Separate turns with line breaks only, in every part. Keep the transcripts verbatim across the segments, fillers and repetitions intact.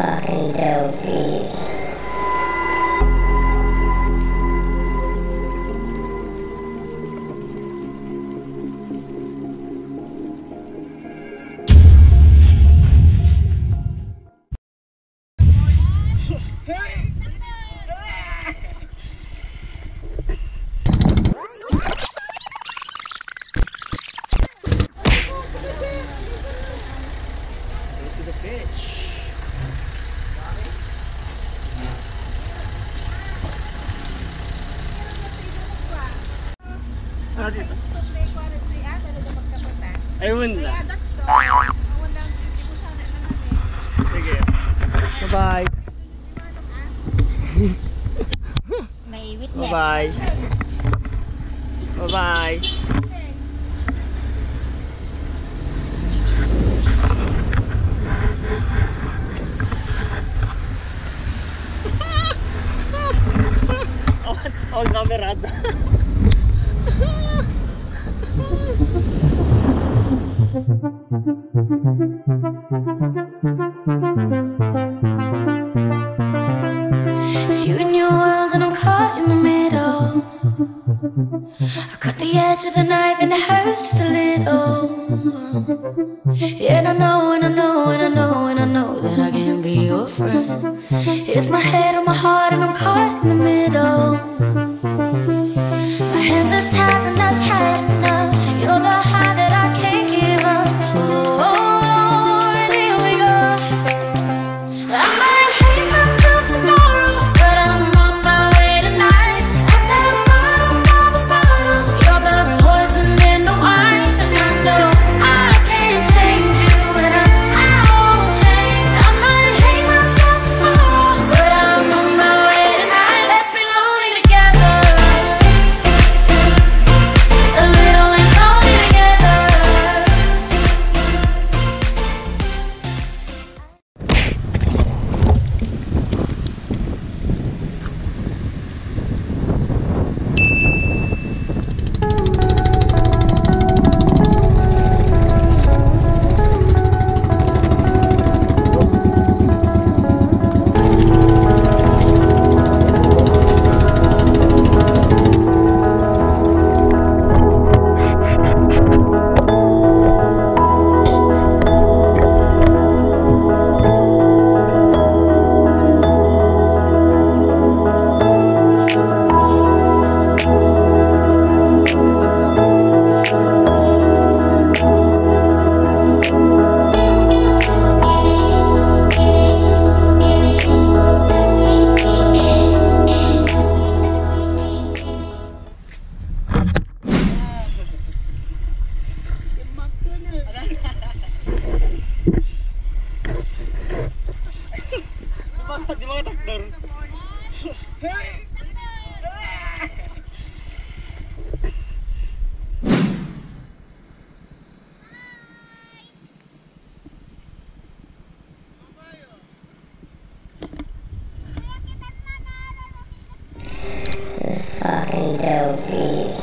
fucking dopey.
Ano dito? Ayun na. Sige. Bye-bye.
May witness.
Bye-bye. Bye-bye. Oh, kamerada.
It's you and your world and I'm caught in the middle. I cut the edge of the knife and it hurts just a little. And I know, and I know, and I know, and I know that I can't be your friend. It's my head on my heart and I'm caught in the middle. My hands are tied but not tight enough. You're the high that I can't give up. Oh, Lord, here we go. I might hate myself tomorrow, but I'm on my way tonight. At the bottom of the bottle, you're the poison in the wine. And I know I can't change you, and I, I won't change. I might hate myself tomorrow, but I'm on my way tonight. Let's be lonely together, a little less lonely together.
Di ba katakdor?
Fucking dopey.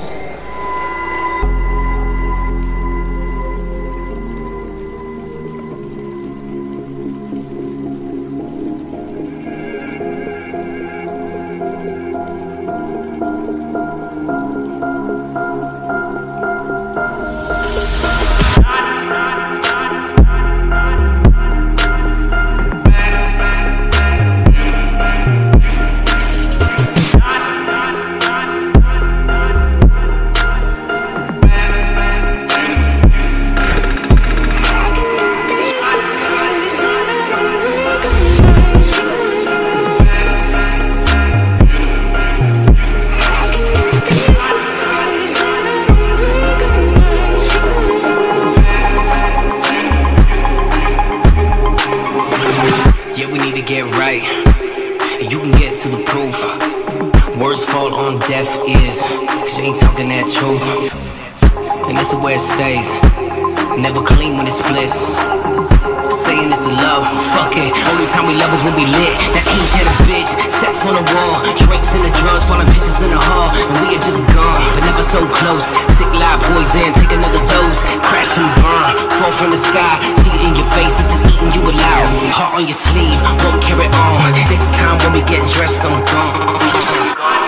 Words fall on deaf ears, cause you ain't talking that truth. And this is where it stays, never clean when it splits. Saying it's a love, fuck it, only time we love is when we lit. That ain't that a bitch, sex on the wall, drinks in the drugs, falling pictures in the hall. And we are just gone, but never so close. Sick lie, poison, take another dose. Crash and burn, fall from the sky, see it in your face, this is eating you alive. Heart on your sleeve, won't carry on. This time when we get dressed, I'm gone.